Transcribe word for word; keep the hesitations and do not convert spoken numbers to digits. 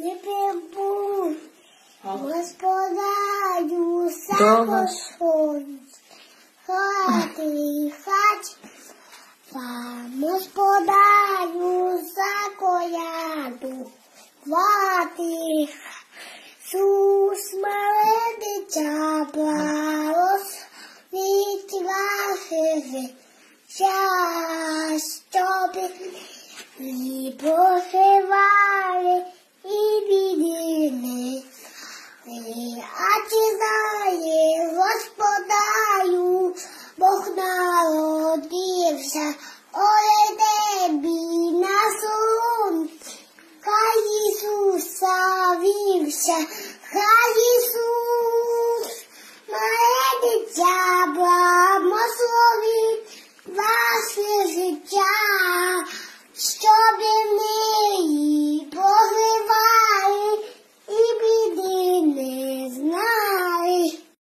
не прибув, господарю закошують, хати, хаті, вам господарю закояду, хвати, Ісус, мале дитя, благословіть ваше життя, щоб і Боже